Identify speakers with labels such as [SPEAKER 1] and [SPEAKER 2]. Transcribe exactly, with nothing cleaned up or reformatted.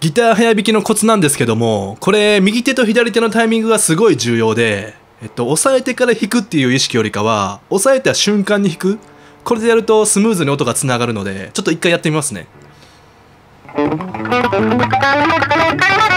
[SPEAKER 1] ギター早弾きのコツなんですけども、これ右手と左手のタイミングがすごい重要で、えっと、押さえてから弾くっていう意識よりかは、押さえた瞬間に弾く。これでやるとスムーズに音がつながるので、ちょっと一回やってみますね。